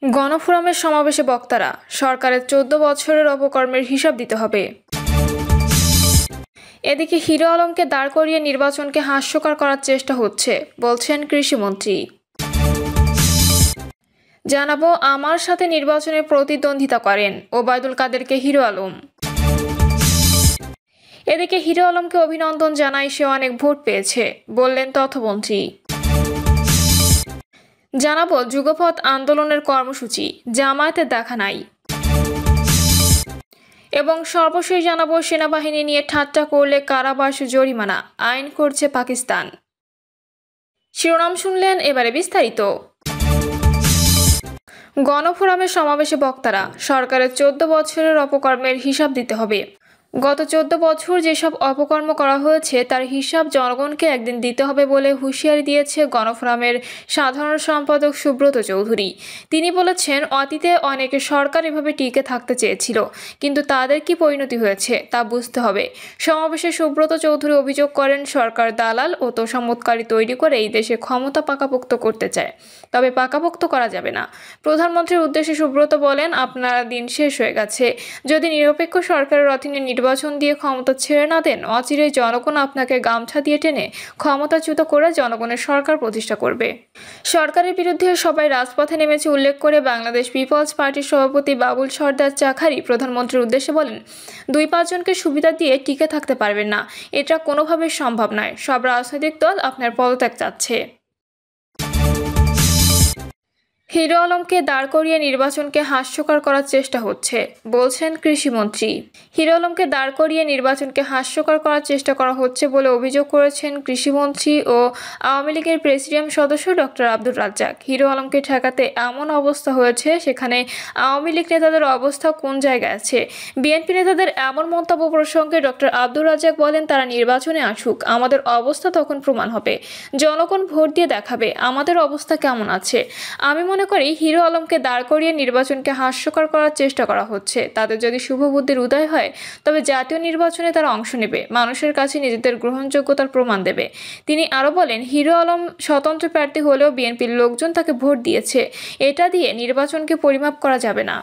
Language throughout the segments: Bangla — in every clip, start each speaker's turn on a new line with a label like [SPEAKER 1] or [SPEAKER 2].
[SPEAKER 1] গণফোরামের সমাবেশে বক্তারা, সরকারের 14 বছরের অপকর্মের হিসাব দিতে হবে। এদিকে হিরো আলমকে দাঁড় করিয়ে নির্বাচনকে হাস্যকর করার চেষ্টা হচ্ছে, বলছেন কৃষিমন্ত্রী। জানাবো, আমার সাথে নির্বাচনে প্রতিদ্বন্দ্বিতা করেন ওবায়দুল কাদেরকে হিরো আলম। এদিকে হিরো আলমকে অভিনন্দন জানায়, সে অনেক ভোট পেয়েছে, বললেন তথ্যমন্ত্রী। জানাবো, যুগপৎ আন্দোলনের কর্মসূচি, জামায়াতের দেখা নাই। এবং সর্বশেষ জানাবো, সেনাবাহিনী নিয়ে ঠাট্টা করলে কারাবাস জরিমানা আইন করছে পাকিস্তান। শিরোনাম শুনলেন, এবারে বিস্তারিত। গণফোরামের সমাবেশে বক্তারা, সরকারের 14 বছরের অপকর্মের হিসাব দিতে হবে। গত 14 বছর যেসব অপকর্ম করা হয়েছে তার হিসাব জনগণকে একদিন দিতে হবে বলে হুঁশিয়ারি দিয়েছে গণফোরামের সাধারণ সম্পাদক সুব্রত চৌধুরী। তিনি বলেছেন, অতীতে অনেকে সরকার এভাবে টিকে থাকতে চেয়েছিল, কিন্তু তাদের কি পরিণতি হয়েছে তা বুঝতে হবে। সমাবেশে সুব্রত চৌধুরী অভিযোগ করেন, সরকার দালাল ও তোষামোদকারী তৈরি করে এই দেশে ক্ষমতা পাকাপোক্ত করতে চায়, তবে পাকাপোক্ত করা যাবে না। প্রধানমন্ত্রীর উদ্দেশ্যে সুব্রত বলেন, আপনার দিন শেষ হয়ে গেছে। যদি নিরপেক্ষ সরকারের অধীনে নির্বাচন দিয়ে ক্ষমতা ছেড়ে না দেন, অচিরেই জনগণ আপনাকে গামছা দিয়ে টেনে ক্ষমতাচ্যুত করে জনগণের সরকার প্রতিষ্ঠা করবে। সরকারের বিরুদ্ধে সবাই রাজপথে নেমেছে উল্লেখ করে বাংলাদেশ পিপলস পার্টির সভাপতি বাবুল সরদার চাখারি প্রধানমন্ত্রীর উদ্দেশ্যে বলেন, 2-5 জনকে সুবিধা দিয়ে টিকে থাকতে পারবেন না, এটা কোনোভাবেই সম্ভব নয়। সব রাজনৈতিক দল আপনার পদত্যাগ চাচ্ছে। হিরো আলমকে দাঁড় করিয়ে নির্বাচনকে হাস্যকর করার চেষ্টা হচ্ছে, বলছেন কৃষিমন্ত্রী। হিরো আলমকে দাঁড় করিয়ে নির্বাচনকে হাস্যকর করার চেষ্টা করা হচ্ছে বলে অভিযোগ করেছেন কৃষিমন্ত্রী ও আওয়ামী লীগের প্রেসিডিয়াম সদস্য ডক্টর আব্দুর রাজ্জাক। হিরো আলমকে ঠেকাতে এমন অবস্থা হয়েছে, সেখানে আওয়ামী লীগ নেতাদের অবস্থা কোন জায়গায় আছে? বিএনপি নেতাদের এমন মন্তব্য প্রসঙ্গে ডক্টর আব্দুর রাজ্জাক বলেন, তারা নির্বাচনে আসুক, আমাদের অবস্থা তখন প্রমাণ হবে। জনগণ ভোট দিয়ে দেখাবে আমাদের অবস্থা কেমন আছে। আমি মনে করি হিরো আলমকে দাঁড় করিয়ে নির্বাচনকে হাস্যকর করার চেষ্টা করা হচ্ছে। তাদের যদি শুভ বুদ্ধির উদয় হয়, তবে জাতীয় নির্বাচনে তারা অংশ নেবে, মানুষের কাছে নিজেদের গ্রহণযোগ্যতার প্রমাণ দেবে। তিনি আরও বলেন, হিরো আলম স্বতন্ত্র প্রার্থী হলেও বিএনপির লোকজন তাকে ভোট দিয়েছে, এটা দিয়ে নির্বাচনকে পরিমাপ করা যাবে না।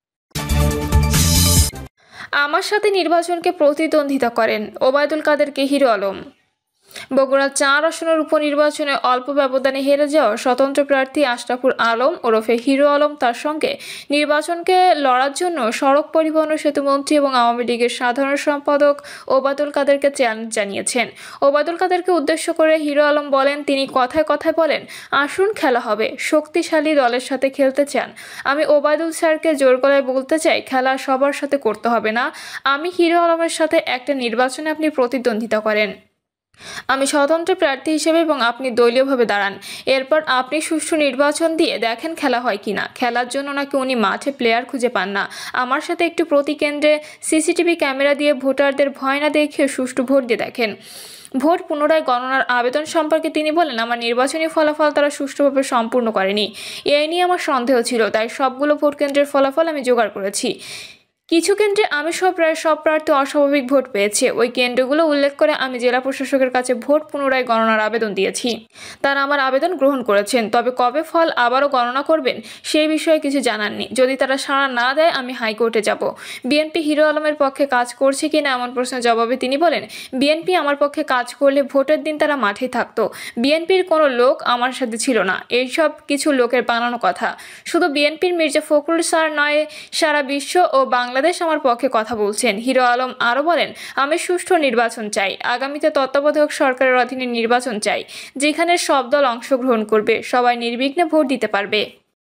[SPEAKER 1] আমার সাথে নির্বাচনকে প্রতিদ্বন্দ্বিতা করেন ওবায়দুল কাদেরকে হিরো আলম। বগুড়া 4 আসনের উপনির্বাচনে অল্প ব্যবধানে হেরে যাওয়া স্বতন্ত্র প্রার্থী আশরাফুল আলম ওরফে হিরো আলম তার সঙ্গে নির্বাচনকে লড়ার জন্য সড়ক পরিবহন ও সেতুমন্ত্রী এবং আওয়ামী লীগের সাধারণ সম্পাদক ওবায়দুল কাদেরকে চ্যালেঞ্জ জানিয়েছেন। ওবায়দুল কাদেরকে উদ্দেশ্য করে হিরো আলম বলেন, তিনি কথায় কথায় বলেন, আসুন খেলা হবে, শক্তিশালী দলের সাথে খেলতে চান। আমি ওবায়দুল স্যারকে জোর গলায় বলতে চাই, খেলা সবার সাথে করতে হবে না। আমি হিরো আলমের সাথে একটা নির্বাচনে আপনি প্রতিদ্বন্দ্বিতা করেন, আমি স্বতন্ত্র প্রার্থী হিসেবে এবং আপনি দলীয়ভাবে দাঁড়ান। এরপর আপনি সুষ্ঠু নির্বাচন দিয়ে দেখেন খেলা হয় কিনা। খেলার জন্য নাকি উনি মাঠে প্লেয়ার খুঁজে পান না। আমার সাথে একটু প্রতি কেন্দ্রে সিসিটিভি ক্যামেরা দিয়ে ভোটারদের ভয় না দেখিয়ে সুষ্ঠু ভোট দিয়ে দেখেন। ভোট পুনরায় গণনার আবেদন সম্পর্কে তিনি বলেন, আমার নির্বাচনী ফলাফল তারা সুষ্ঠুভাবে সম্পূর্ণ করেনি, এই নিয়ে আমার সন্দেহ ছিল, তাই সবগুলো ভোট কেন্দ্রের ফলাফল আমি জোগাড় করেছি। কিছু কেন্দ্রে আমি প্রায় সব প্রার্থী অস্বাভাবিক ভোট পেয়েছে। ওই কেন্দ্রগুলো উল্লেখ করে আমি জেলা প্রশাসকের কাছে ভোট পুনরায় গণনার আবেদন দিয়েছি, তারা আমার আবেদন গ্রহণ করেছেন। তবে কবে ফল আবারও গণনা করবেন সেই বিষয়ে কিছু জানাননি। যদি তারা সাড়া না দেয়, আমি হাইকোর্টে যাব। বিএনপি হিরো আলমের পক্ষে কাজ করছে কিনা এমন প্রশ্নের জবাবে তিনি বলেন, বিএনপি আমার পক্ষে কাজ করলে ভোটের দিন তারা মাঠেই থাকতো। বিএনপির কোনো লোক আমার সাথে ছিল না, এইসব কিছু লোকের বানানো কথা। শুধু বিএনপির মির্জা ফখরুল স্যার নয়, সারা বিশ্ব ও বাংলাদেশ আমার পক্ষে কথা বলছেন। হিরো আলম আরও বলেন, আমি সুষ্ঠু নির্বাচন চাই, আগামীতে তত্ত্বাবধায়ক সরকারের অধীনে নির্বাচন চাই, যেখানে সব দল অংশগ্রহণ করবে, সবাই নির্বিঘ্নে ভোট দিতে পারবে।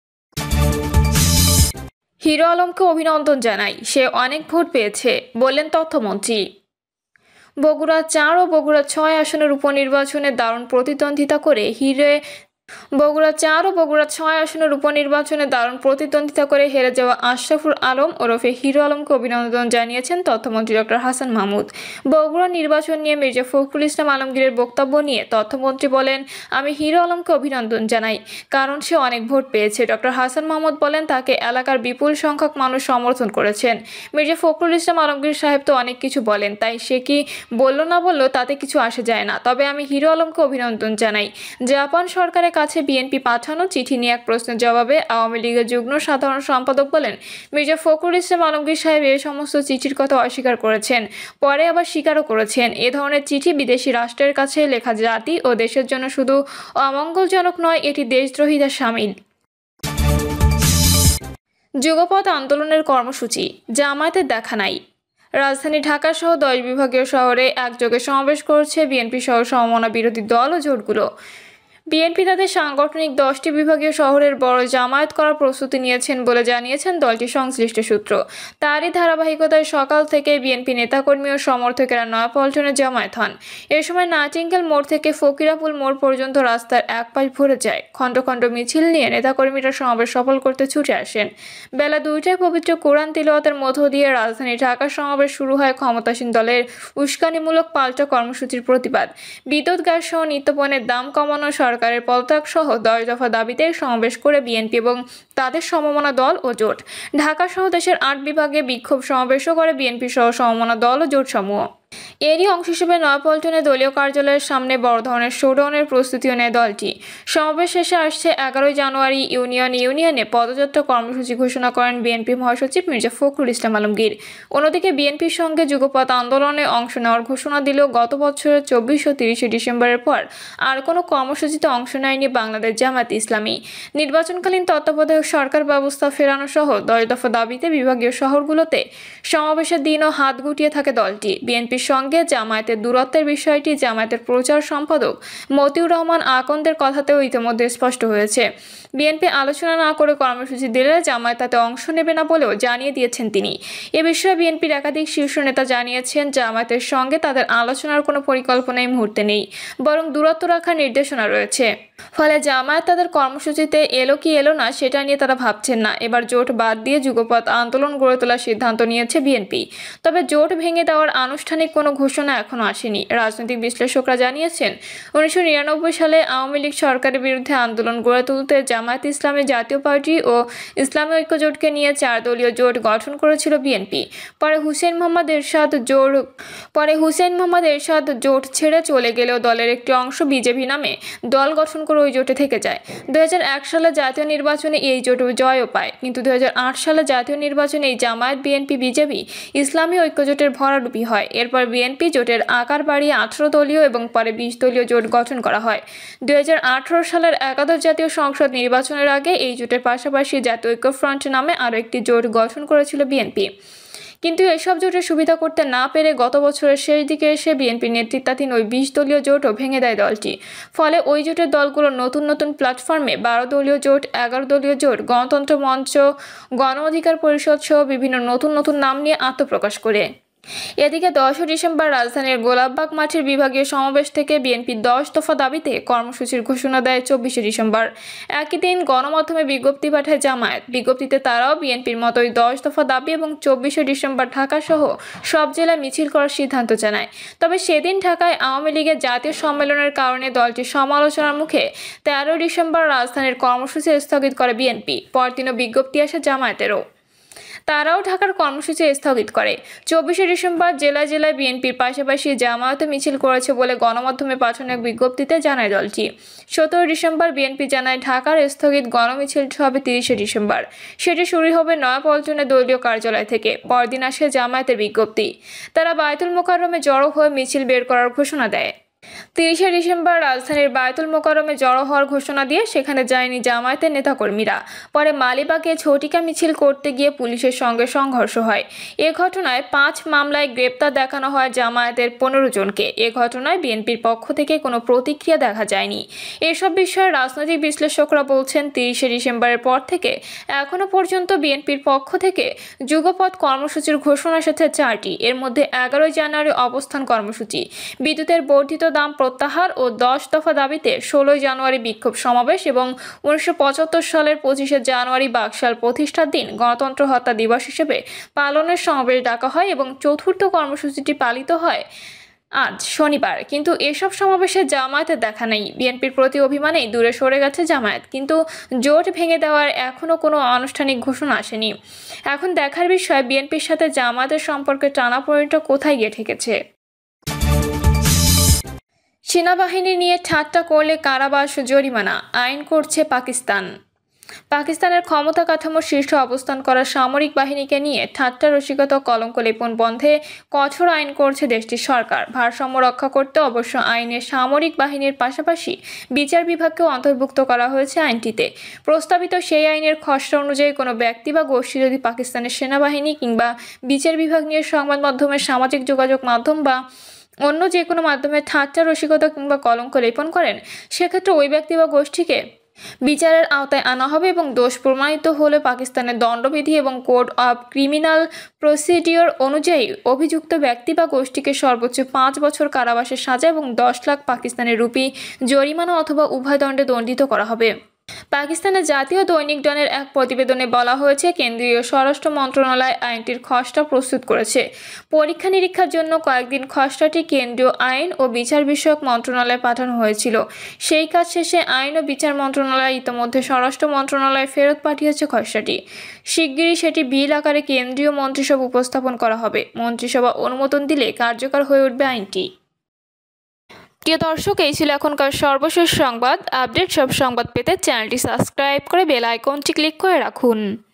[SPEAKER 1] হিরো আলমকে অভিনন্দন জানাই, সে অনেক ভোট পেয়েছে, বললেন তথ্যমন্ত্রী। বগুড়া 4 ও বগুড়া 6 আসনের উপনির্বাচনে দারুণ প্রতিদ্বন্দ্বিতা করে বগুড়া 4 ও বগুড়া 6 আসনের উপনির্বাচনে দারুণ প্রতিদ্বন্দ্বিতা করে হেরে যাওয়া আশরাফুল আলম ওরফে হিরো আলমকে অভিনন্দন জানিয়েছেন তথ্যমন্ত্রী ডক্টর হাসান মাহমুদ। বগুড়া নির্বাচন নিয়ে মির্জা ফখরুল ইসলাম আলমগীরের বক্তব্য নিয়ে তথ্যমন্ত্রী বলেন, আমি হিরো আলমকে অভিনন্দন জানাই, কারণ সে অনেক ভোট পেয়েছে। ডক্টর হাসান মাহমুদ বলেন, তাকে এলাকার বিপুল সংখ্যক মানুষ সমর্থন করেছেন। মির্জা ফখরুল ইসলাম আলমগীর সাহেব তো অনেক কিছু বলেন, তাই সে কি বলল না বলল তাতে কিছু আসে যায় না। তবে আমি হিরো আলমকে অভিনন্দন জানাই। জাপান সরকারের কাছে বিএনপি পাঠানো চিঠি নিয়ে এক প্রশ্নের জবাবে আওয়ামী লীগের যুগ্ম সাধারণ সম্পাদক বলেন, মির্জা ফখরুল ইসলাম আলমগীর সাহেব এই সমস্ত চিঠির কথা অস্বীকার করেছেন, পরে আবার স্বীকারও করেছেন। এ ধরনের চিঠি বিদেশি রাষ্ট্রের কাছে লেখা জাতি ও দেশের জন্য শুধু অমঙ্গলজনক নয়, এটি দেশদ্রোহিতার শামিল। যুগপৎ আন্দোলনের কর্মসূচি, জামায়াতের দেখা নাই। রাজধানী ঢাকা সহ 10 বিভাগীয় শহরে একযোগে সমাবেশ করছে বিএনপি সহ সমমনা বিরোধী দল ও জোটগুলো। বিএনপি তাদের সাংগঠনিক 10টি বিভাগীয় শহরের বড় জামায়াত করার প্রস্তুতি নিয়েছেন বলে জানিয়েছেন দলটির সংশ্লিষ্ট সূত্র। তারই ধারাবাহিকতায় সকাল থেকে বিএনপি নেতাকর্মী ও সমর্থকেরা নয়াপল্টনে জামায়াত হন। এ সময় নাইটিঙ্গেল মোড় থেকে ফকিরাপুল মোড় পর্যন্ত রাস্তার এক পাশ ভরে যায়। খণ্ড খণ্ড মিছিল নিয়ে নেতাকর্মীরা সমাবেশ সফল করতে ছুটে আসেন। বেলা 2টায় পবিত্র কোরআন তিলাওয়াতের মধ্য দিয়ে রাজধানী ঢাকার সমাবেশ শুরু হয় ক্ষমতাসীন দলের উস্কানিমূলক পাল্টা কর্মসূচির প্রতিবাদ। বিদ্যুৎ গ্যাস সহ নিত্যপণ্যের দাম কমানো, সরকারের পদত্যাগ সহ 10 দফা দাবিতে সমাবেশ করে বিএনপি এবং তাদের সমমনা দল ও জোট। ঢাকা সহ দেশের 8 বিভাগে বিক্ষোভ সমাবেশও করে বিএনপি সহ সমমনা দল ও জোট সমূহ। এরই অংশ হিসেবে নয়াপল্টনে দলীয় কার্যালয়ের সামনে বড় ধরনের শোডাউনের প্রস্তুতিও নেয় দলটি। সমাবেশ শেষে আসছে 11 জানুয়ারি ইউনিয়নে পদযাত্রা কর্মসূচি ঘোষণা করেন বিএনপি মহাসচিব মির্জা ফখরুল ইসলাম আলমগীর। অন্যদিকে বিএনপির সঙ্গে যুগপৎ আন্দোলনে অংশ নেওয়ার ঘোষণা দিলেও গত বছরের 24 ও 30 ডিসেম্বরের পর আর কোনো কর্মসূচিতে অংশ নেয়নি বাংলাদেশ জামায়াতে ইসলামী। নির্বাচনকালীন তত্ত্বাবধায়ক সরকার ব্যবস্থা ফেরানো সহ 10 দফা দাবিতে বিভাগীয় শহরগুলোতে সমাবেশের দিনও হাত গুটিয়ে থাকে দলটি। বিএনপির সঙ্গে জামায়াতের দূরত্বের বিষয়টি জামায়াতের প্রচার সম্পাদক মতিউর রহমান আকন্দের কথাতেও ইতিমধ্যে স্পষ্ট হয়েছে। বিএনপি আলোচনা না করে কর্মসূচি দিলে জামায়াত তাতে অংশ নেবে না বলেও জানিয়ে দিয়েছেন তিনি। এ বিষয়ে বিএনপির একাধিক শীর্ষ নেতা জানিয়েছেন, জামায়াতের সঙ্গে তাদের আলোচনার কোনো পরিকল্পনা এই মুহূর্তে নেই, বরং দূরত্ব রাখার নির্দেশনা রয়েছে। ফলে জামায়াত তাদের কর্মসূচিতে এলো কি এলো না সেটা নিয়ে তারা ভাবছেন না। এবার জোট বাদ দিয়ে যুগপৎ আন্দোলন গড়ে তোলার সিদ্ধান্ত নিয়েছে বিএনপি। তবে জোট ভেঙে দেওয়ার আনুষ্ঠানিক কোনো ঘোষণা এখনো আসেনি। রাজনৈতিক বিশ্লেষকরা জানিয়েছেন, 1999 সালে আওয়ামী লীগ সরকারের বিরুদ্ধে আন্দোলন গড়ে তুলতে জামায়াত ইসলামী জাতীয় পার্টি ও ইসলামী ঐক্য জোটকে নিয়ে 4 দলীয় জোট গঠন করেছিল বিএনপি। পরে হুসেইন মোহাম্মদ এরশাদ জোট ছেড়ে চলে গেলেও দলের একটি অংশ বিজেপি নামে দল গঠন করে ওই জোটে থেকে যায়। 2001 সালে জাতীয় নির্বাচনে এই জোট জয়ও পায়, কিন্তু 2008 সালে জাতীয় নির্বাচনে এই জামায়াত, বিএনপি, বিজেপি, ইসলামী ঐক্য জোটের ভরাডুবি হয়। এরপর বিএনপি জোটের আকার বাড়িয়ে 18 দলীয় এবং পরে 20 দলীয় জোট গঠন করা হয়। 2018 সালের একাদশ জাতীয় সংসদ নির্বাচনের আগে এই জোটের পাশাপাশি জাতীয় ঐক্য ফ্রন্ট নামে আরও একটি জোট গঠন করেছিল বিএনপি। কিন্তু এসব জোটের সুবিধা করতে না পেরে গত বছরের শেষ দিকে এসে বিএনপির নেতৃত্বাধীন ওই 20 দলীয় জোটও ভেঙে দেয় দলটি। ফলে ওই জোটের দলগুলো নতুন প্ল্যাটফর্মে 12 দলীয় জোট, 11 দলীয় জোট, গণতন্ত্র মঞ্চ, গণ অধিকার পরিষদ সহ বিভিন্ন নতুন নাম নিয়ে আত্মপ্রকাশ করে। এদিকে 10 ডিসেম্বর রাজধানীর গোলাপবাগ মাঠের বিভাগীয় সমাবেশ থেকে বিএনপি 10 দফা দাবিতে কর্মসূচির ঘোষণা দেয় 24 ডিসেম্বর। একই দিন গণমাধ্যমে বিজ্ঞপ্তি পাঠায় জামায়াত। বিজ্ঞপ্তিতে তারাও বিএনপির মতোই 10 দফা দাবি এবং 24 ডিসেম্বর ঢাকা সহ সব জেলায় মিছিল করার সিদ্ধান্ত জানায়। তবে সেদিন ঢাকায় আওয়ামী লীগের জাতীয় সম্মেলনের কারণে দলটির সমালোচনার মুখে 13 ডিসেম্বর রাজধানীর কর্মসূচি স্থগিত করে বিএনপি। পরদিনও বিজ্ঞপ্তি আসে জামায়াতেরও, তারাও ঢাকার কর্মসূচি স্থগিত করে। 24 ডিসেম্বর জেলায় বিএনপির পাশাপাশি জামায়াতও মিছিল করেছে বলে গণমাধ্যমে পাঠানো এক বিজ্ঞপ্তিতে জানায় দলটি। 17 ডিসেম্বর বিএনপি জানায় ঢাকার স্থগিত গণমিছিলটি হবে 30 ডিসেম্বর। সেটি শুরু হবে নয়াপল্টনে দলীয় কার্যালয় থেকে। পরদিন আসে জামায়াতের বিজ্ঞপ্তি, তারা বায়তুল মোকাররমে জড়ো হয়ে মিছিল বের করার ঘোষণা দেয়। 30 ডিসেম্বর রাজধানীর বায়তুল মোকাররমে জড়ো হওয়ার ঘোষণা দিয়ে সেখানে যায়নি জামায়াতের নেতাকর্মীরা। পরে মালিবাগে ঝটিকা মিছিল করতে গিয়ে পুলিশের সঙ্গে সংঘর্ষ হয়। এ ঘটনায় 5 মামলায় গ্রেপ্তার দেখানো হয় জামায়াতের 15 জনকে। এ ঘটনায় বিএনপির পক্ষ থেকে কোনো প্রতিক্রিয়া দেখা যায়নি। এসব বিষয়ে রাজনৈতিক বিশ্লেষকরা বলছেন, 30 ডিসেম্বরের পর থেকে এখনো পর্যন্ত বিএনপির পক্ষ থেকে যুগপৎ কর্মসূচির ঘোষণা এসেছে 4টি। এর মধ্যে 11 জানুয়ারি অবস্থান কর্মসূচি, বিদ্যুতের বর্ধিত দাম প্রত্যাহার ও 10 দফা দাবিতে 16 জানুয়ারি বিক্ষোভ সমাবেশ এবং 1975 সালের 25 জানুয়ারি বাকশাল প্রতিষ্ঠার দিন গণতন্ত্র হত্যা দিবস হিসেবে পালনের সমাবেশ ডাকা হয় এবং চতুর্থ কর্মসূচিটি পালিত হয় আজ শনিবার। কিন্তু এসব সমাবেশে জামায়াতের দেখা নেই। বিএনপির প্রতি অভিমানেই দূরে সরে গেছে জামায়াত, কিন্তু জোট ভেঙে দেওয়ার এখনও কোনো আনুষ্ঠানিক ঘোষণা আসেনি। এখন দেখার বিষয় বিএনপির সাথে জামায়াতের সম্পর্কে টানাপোড়েনটা কোথায় গিয়ে ঠেকেছে। সেনাবাহিনী নিয়ে ঠাট্টা করলে কারাবাস ও জরিমানা আইন করছে পাকিস্তান। পাকিস্তানের ক্ষমতা কাঠামোর শীর্ষে অবস্থান করা সামরিক বাহিনীকে নিয়ে ঠাট্টা রসিকতা ও কলঙ্ক লেপন বন্ধে কঠোর আইন করছে দেশটির সরকার। ভারসাম্য রক্ষা করতে অবশ্য আইনে সামরিক বাহিনীর পাশাপাশি বিচার বিভাগকেও অন্তর্ভুক্ত করা হয়েছে আইনটিতে। প্রস্তাবিত সেই আইনের খসড়া অনুযায়ী কোনো ব্যক্তি বা গোষ্ঠী যদি পাকিস্তানের সেনাবাহিনী কিংবা বিচার বিভাগ নিয়ে সংবাদ মাধ্যমের, সামাজিক যোগাযোগ মাধ্যম বা অন্য যে কোনো মাধ্যমে ঠাট্টা রসিকতা কিংবা কলঙ্ক লেপন করেন, সেক্ষেত্রে ওই ব্যক্তি বা গোষ্ঠীকে বিচারের আওতায় আনা হবে এবং দোষ প্রমাণিত হলে পাকিস্তানের দণ্ডবিধি এবং কোড অব ক্রিমিনাল প্রসিডিওর অনুযায়ী অভিযুক্ত ব্যক্তি বা গোষ্ঠীকে সর্বোচ্চ 5 বছর কারাবাসের সাজা এবং 10 লাখ পাকিস্তানের রুপি জরিমানা অথবা উভয় দণ্ডে দণ্ডিত করা হবে। পাকিস্তানের জাতীয় দৈনিক ডনের এক প্রতিবেদনে বলা হয়েছে, কেন্দ্রীয় স্বরাষ্ট্র মন্ত্রণালয় আইনটির খসড়া প্রস্তুত করেছে। পরীক্ষা নিরীক্ষার জন্য কয়েকদিন খসড়াটি কেন্দ্রীয় আইন ও বিচার বিষয়ক মন্ত্রণালয়ে পাঠানো হয়েছিল। সেই কাজ শেষে আইন ও বিচার মন্ত্রণালয় ইতিমধ্যে স্বরাষ্ট্র মন্ত্রণালয়ে ফেরত পাঠিয়েছে খসড়াটি। শিগগিরই সেটি বিল আকারে কেন্দ্রীয় মন্ত্রিসভা উপস্থাপন করা হবে। মন্ত্রিসভা অনুমোদন দিলে কার্যকর হয়ে উঠবে আইনটি। প্রিয় দর্শক, এই ছিল এখনকার সর্বশেষ সংবাদ আপডেট। সব সংবাদ পেতে চ্যানেলটি সাবস্ক্রাইব করে বেল আইকনটি ক্লিক করে রাখুন।